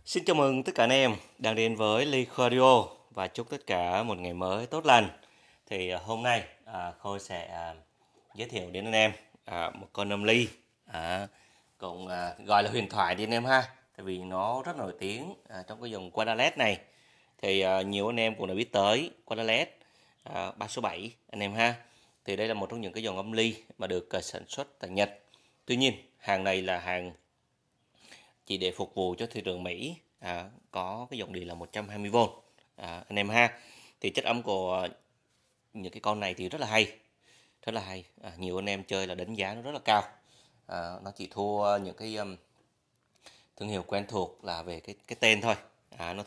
Xin chào mừng tất cả anh em đang đến với Ly Audio và chúc tất cả một ngày mới tốt lành. Hôm nay Khôi sẽ giới thiệu đến anh em một con nâm ly, cũng gọi là huyền thoại đi anh em ha. Tại vì nó rất nổi tiếng trong cái dòng Quadralet này. Nhiều anh em cũng đã biết tới Quadralet 3 số 7 anh em ha. Thì đây là một trong những cái dòng âm ly mà được sản xuất tại Nhật. Tuy nhiên hàng này là hàng chỉ để phục vụ cho thị trường Mỹ, có cái dòng điện là 120V anh em ha. Thì chất âm của những cái con này thì rất là hay, nhiều anh em chơi là đánh giá nó rất là cao. Nó chỉ thua những cái thương hiệu quen thuộc là về cái tên thôi. Nó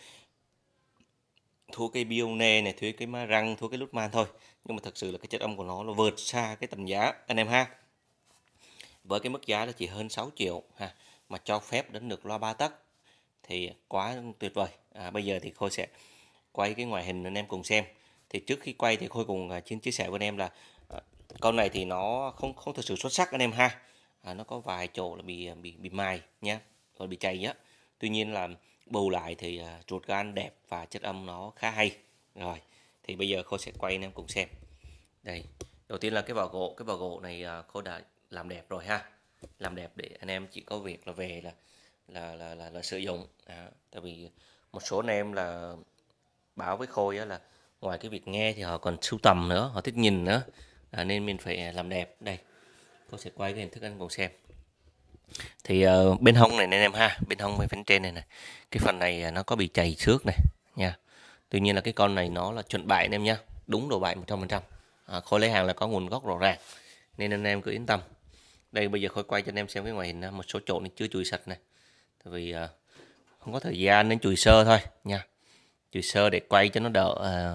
thua cái Bione này, thua cái Marantz, thua cái Lutman thôi, nhưng mà thực sự là cái chất âm của nó vượt xa cái tầm giá anh em ha. Với cái mức giá là chỉ hơn 6 triệu ha, mà cho phép đến được loa 3 tấc thì quá tuyệt vời. Bây giờ thì Khôi sẽ quay cái ngoại hình anh em cùng xem. Thì trước khi quay thì Khôi cùng chia sẻ với anh em là con này thì nó không thực sự xuất sắc anh em ha. Nó có vài chỗ là bị mài nhé, còn bị chảy á. Tuy nhiên là bù lại thì ruột gan đẹp và chất âm nó khá hay. Rồi thì bây giờ Khôi sẽ quay anh em cùng xem. Đây, đầu tiên là cái vỏ gỗ này Khôi đã làm đẹp rồi ha, làm đẹp để anh em chỉ có việc là về là sử dụng. Tại vì một số anh em là báo với Khôi á, là ngoài cái việc nghe thì họ còn sưu tầm nữa, họ thích nhìn nữa, nên mình phải làm đẹp. Đây, Khôi sẽ quay cái hình thức anh cùng xem. Thì bên hông này anh em ha, bên hông bên phía trên này cái phần này nó có bị chày xước này nha. Tuy nhiên là cái con này nó là chuẩn bại anh em nhá, đúng đồ bại 100%. Khôi lấy hàng là có nguồn gốc rõ ràng nên anh em cứ yên tâm. Đây bây giờ Khôi quay cho anh em xem cái ngoại hình, một số chỗ này chưa chùi sạch này, tại vì không có thời gian nên chùi sơ thôi nha, chùi sơ để quay cho nó đỡ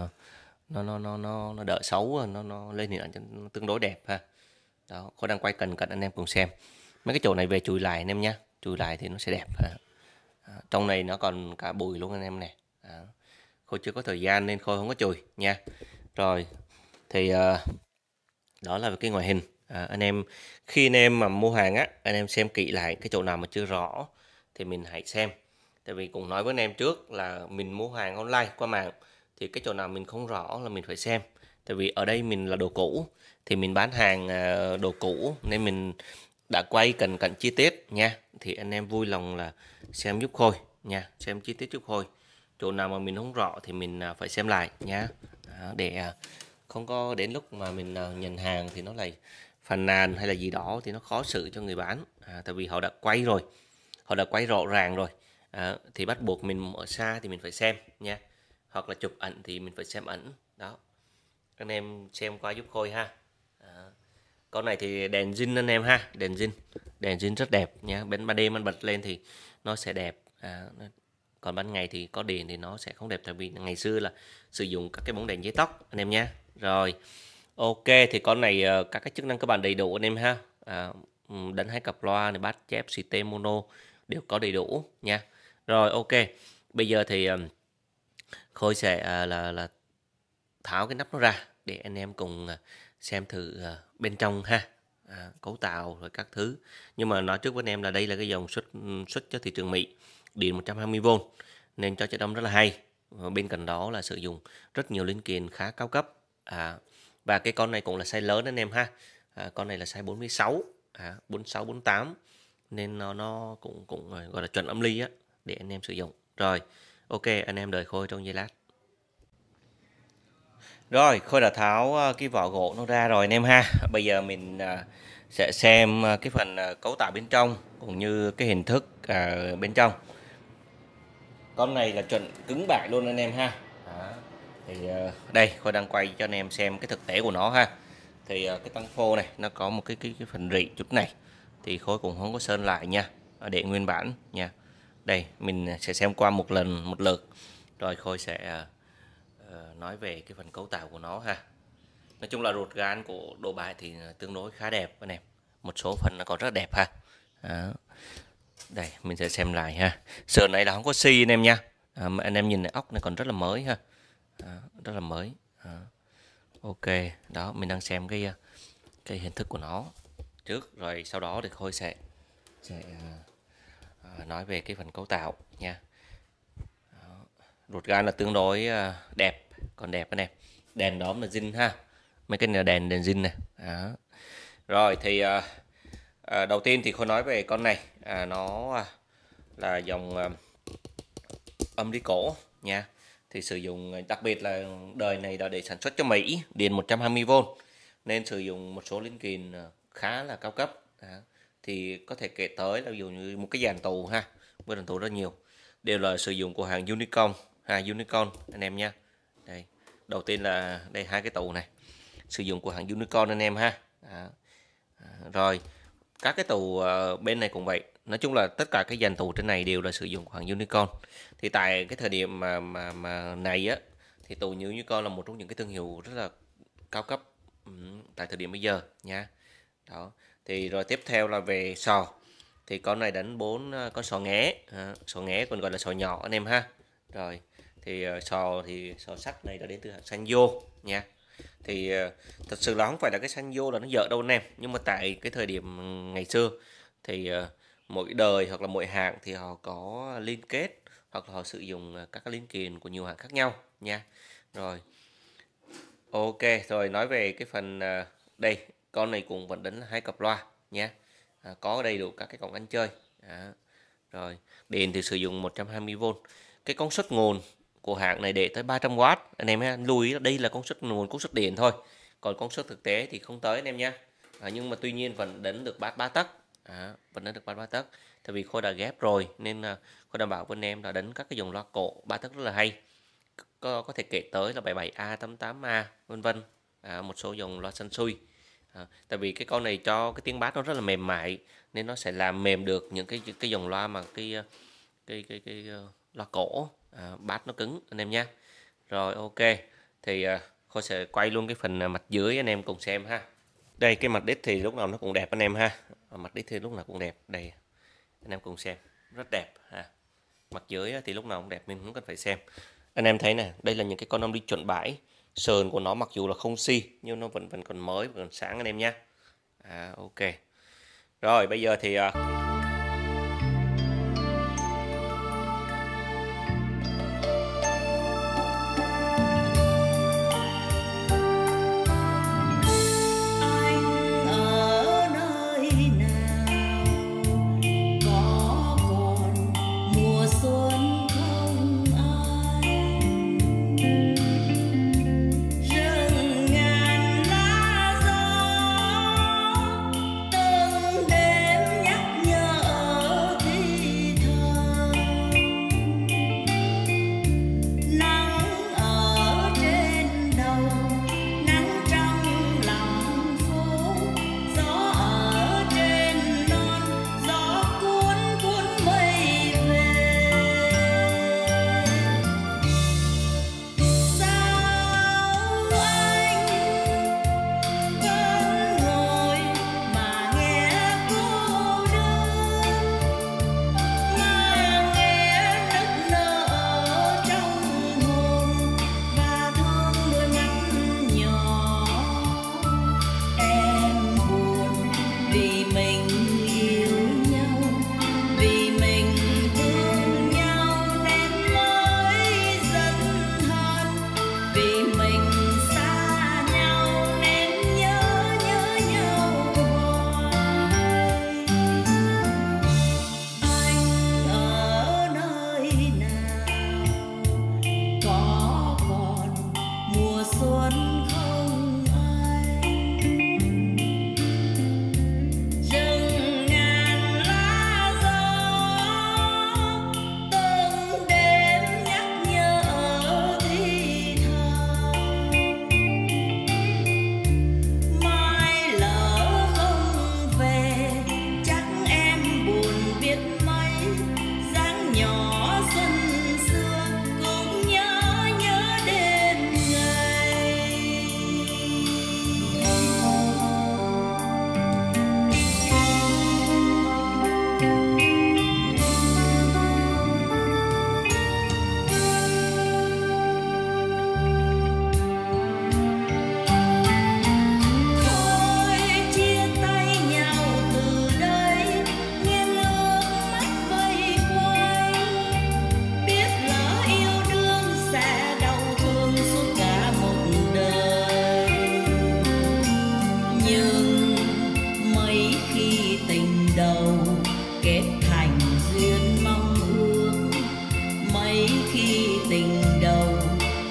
nó đỡ xấu, nó lên hình ảnh cho nó tương đối đẹp ha. Đó, Khôi đang quay cận anh em cùng xem. Mấy cái chỗ này về chùi lại anh em nhé, chùi lại thì nó sẽ đẹp. Trong này nó còn cả bụi luôn anh em này. Khôi chưa có thời gian nên Khôi không có chùi nha. Rồi thì đó là cái ngoại hình. Anh em khi anh em mà mua hàng á, anh em xem kỹ lại cái chỗ nào mà chưa rõ thì mình hãy xem. Tại vì cũng nói với anh em trước là mình mua hàng online qua mạng thì cái chỗ nào mình không rõ là mình phải xem. Tại vì ở đây mình là đồ cũ thì mình bán hàng đồ cũ nên mình đã quay cận chi tiết nha. Thì anh em vui lòng là xem giúp Khôi nha, xem chi tiết giúp Khôi. Chỗ nào mà mình không rõ thì mình phải xem lại nha. Để không có đến lúc mà mình nhận hàng thì nó lại phàn nàn hay là gì đó thì nó khó xử cho người bán. Tại vì họ đã quay rồi, họ đã quay rõ ràng rồi. Thì bắt buộc mình ở xa thì mình phải xem nha, hoặc là chụp ảnh thì mình phải xem ảnh đó. Anh em xem qua giúp Khôi ha. Con này thì đèn zin anh em ha, đèn zin rất đẹp nha. Bên ban đêm anh bật lên thì nó sẽ đẹp. Còn ban ngày thì có đèn thì nó sẽ không đẹp, tại vì ngày xưa là sử dụng các cái bóng đèn giấy tóc anh em nhé. Rồi ok, thì con này các cái chức năng cơ bản đầy đủ anh em ha. Đánh hai cặp loa này, bass chép CT mono đều có đầy đủ nha. Rồi ok, bây giờ thì Khôi sẽ là tháo cái nắp nó ra để anh em cùng xem thử bên trong ha. Cấu tạo rồi các thứ. Nhưng mà nói trước với anh em là đây là cái dòng xuất cho thị trường Mỹ, điện 120V nên cho chất âm rất là hay. Bên cạnh đó là sử dụng rất nhiều linh kiện khá cao cấp. Và cái con này cũng là size lớn anh em ha. Con này là size 46, 46 48 nên nó cũng gọi là chuẩn âm ly á, để anh em sử dụng. Rồi ok, anh em đợi Khôi trong giây lát. Rồi Khôi đã tháo cái vỏ gỗ nó ra rồi anh em ha. Bây giờ mình sẽ xem cái phần cấu tạo bên trong cũng như cái hình thức bên trong. Con này là chuẩn cứng bạc luôn anh em ha. Thì đây Khôi đang quay cho anh em xem cái thực tế của nó ha. Thì cái tăng phô này nó có một cái phần rỉ chút này thì Khôi cũng không có sơn lại nha, để nguyên bản nha. Đây mình sẽ xem qua một lượt rồi Khôi sẽ nói về cái phần cấu tạo của nó ha. Nói chung là ruột gan của đồ bài thì tương đối khá đẹp anh em, một số phần nó còn rất đẹp ha. Đó. Đây mình sẽ xem lại ha. Sườn này là không có xi anh em nha. Anh em nhìn này, ốc này còn rất là mới ha. Rất là mới. Ok, đó mình đang xem cái hình thức của nó trước, rồi sau đó thì Khôi sẽ nói về cái phần cấu tạo nha. Ruột gan là tương đối đẹp, còn đẹp anh em. Đèn đóm là zin ha, mấy cái này là đèn zin này. Đó. Rồi thì đầu tiên thì Khôi nói về con này, nó là dòng âm ly cổ nha. Thì sử dụng đặc biệt là đời này là để sản xuất cho Mỹ, điện 120V nên sử dụng một số linh kiện khá là cao cấp. Đó. Thì có thể kể tới là ví dụ như một cái dàn tù ha, với dàn tù rất nhiều, đều là sử dụng của hàng Unicon Unicon anh em nha. Đây, đầu tiên là đây hai cái tù này sử dụng của hàng Unicon anh em ha. Đó. Rồi các cái tù bên này cũng vậy, nói chung là tất cả cái dàn tù trên này đều là sử dụng của hàng Unicon. Thì tại cái thời điểm mà này á, thì tù như Unicon là một trong những cái thương hiệu rất là cao cấp tại thời điểm bây giờ nha. Đó. Thì rồi tiếp theo là về sò, thì con này đánh 4 con sò nghé, sò nghé còn gọi là sò nhỏ anh em ha. Rồi thì sò sắt này đã đến từ hãng Sanyo nha. Thì thật sự là không phải là cái Sanyo là nó dở đâu anh em, nhưng mà tại cái thời điểm ngày xưa thì mỗi đời hoặc là mỗi hãng thì họ có liên kết hoặc là họ sử dụng các cái linh kiện của nhiều hãng khác nhau nha. Rồi ok, rồi nói về cái phần đây, con này cũng vẫn đánh là 2 cặp loa nha. Có đầy đủ các cái cổng ăn chơi. Rồi điện thì sử dụng 120V. Cái công suất nguồn của hãng này để tới 300W anh em ha. Lưu ý là đây là công suất nguồn, công suất điện thôi, còn công suất thực tế thì không tới anh em nha. Nhưng mà tuy nhiên vẫn đánh được bát 3 tấc, vẫn đánh được bát 3 tấc. Tại vì Khôi đã ghép rồi nên Khôi đảm bảo với anh em là đánh các cái dòng loa cổ 3 tấc rất là hay. Có thể kể tới là 77A, 88A vân vân, một số dòng loa sân sui. Tại vì cái con này cho cái tiếng bass nó rất là mềm mại nên nó sẽ làm mềm được những cái dòng loa mà cái loa cổ, bass nó cứng anh em nhé. Rồi ok, thì Khôi sẽ quay luôn cái phần mặt dưới anh em cùng xem ha. Đây, cái mặt đít thì lúc nào nó cũng đẹp anh em ha, mặt đít thì lúc nào cũng đẹp. Đây anh em cùng xem, rất đẹp ha. Mặt dưới thì lúc nào cũng đẹp, mình không cần phải xem. Anh em thấy nè, đây là những cái con âm ly chuẩn bãi. Sờn của nó mặc dù là không xi nhưng nó vẫn còn mới, vẫn còn sáng anh em nhé. Ok. Rồi bây giờ thì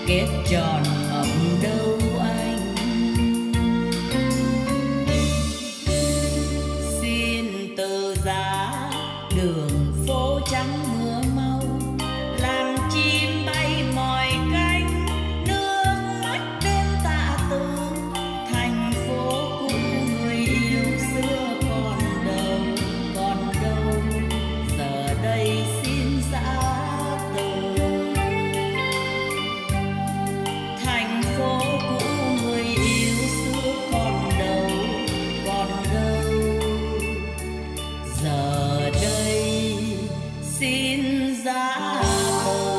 kết tròn ấm đâu anh. Xin từ giá đường phố trắng mưa mau, làm chim bay mỏi cánh, nước mắt đêm tạ từ. Thành phố cũ người yêu xưa còn đâu, giờ đây xin giã từ. Thành phố cũ người yêu xưa còn đâu, giờ đây xin giã từ.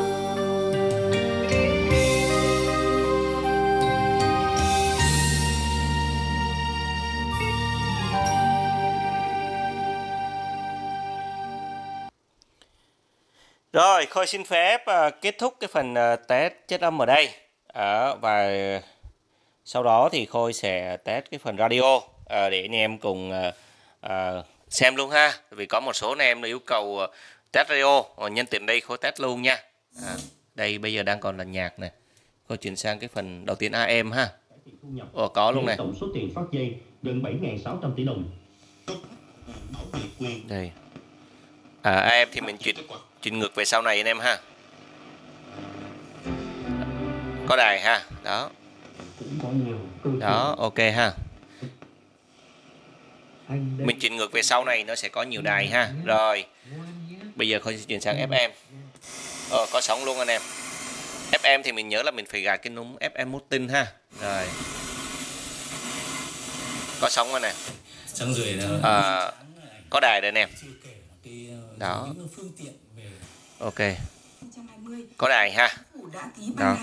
Rồi, Khôi xin phép kết thúc cái phần test chất âm ở đây. Và sau đó thì Khôi sẽ test cái phần radio để anh em cùng xem luôn ha. Vì có một số anh em yêu cầu test radio, nhân tiện đây Khôi test luôn nha. Đây bây giờ đang còn là nhạc này. Khôi chuyển sang cái phần đầu tiên AM ha. Có luôn này. Tổng số tiền phát dây gần 7.600 tỷ đồng. Đây. AM thì mình chuyển ngược về sau này anh em ha. Có đài ha. Đó. Đó, ok ha. Mình chuyển ngược về sau này nó sẽ có nhiều đài ha. Rồi. Bây giờ Khôi sẽ chuyển sang FM. Có sóng luôn anh em. FM thì mình nhớ là mình phải gạt cái núm FM mút tinh ha. Rồi. Có sóng rồi nè. Có đài đây anh em. Đó. Ok. Có đài ha. Đó.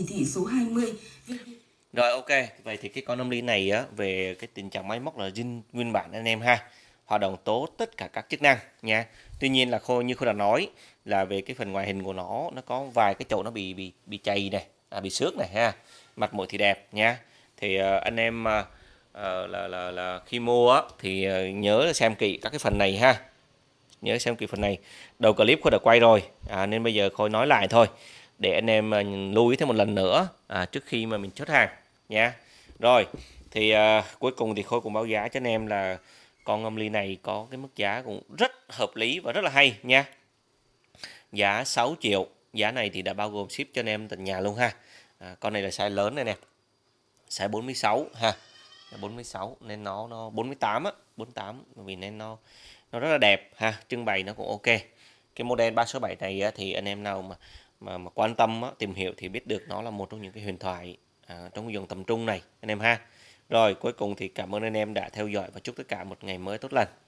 Rồi ok, vậy thì cái con âm ly này á, về cái tình trạng máy móc là nguyên bản anh em ha, hoạt động tốt tất cả các chức năng nha. Tuy nhiên là như Khôi đã nói là về cái phần ngoại hình của nó có vài cái chỗ nó bị chày này, bị xước này ha. Mặt mũi thì đẹp nha. Thì anh em là khi mua á, thì nhớ xem kỹ các cái phần này ha. Nhớ xem kỹ phần này. Đầu clip Khôi đã quay rồi, nên bây giờ Khôi nói lại thôi để anh em lưu ý thêm một lần nữa trước khi mà mình chốt hàng nha. Rồi thì cuối cùng thì Khôi cũng báo giá cho anh em là con âm ly này có cái mức giá cũng rất hợp lý và rất là hay nha. Giá 6 triệu. Giá này thì đã bao gồm ship cho anh em tận nhà luôn ha. Con này là size lớn này nè, size 46 ha, 46 nên nó 48 á, 48 vì nên nó rất là đẹp ha, trưng bày nó cũng ok. Cái model 367 này á, thì anh em nào mà quan tâm á, tìm hiểu thì biết được nó là một trong những cái huyền thoại trong dòng tầm trung này anh em ha. Rồi cuối cùng thì cảm ơn anh em đã theo dõi và chúc tất cả một ngày mới tốt lành.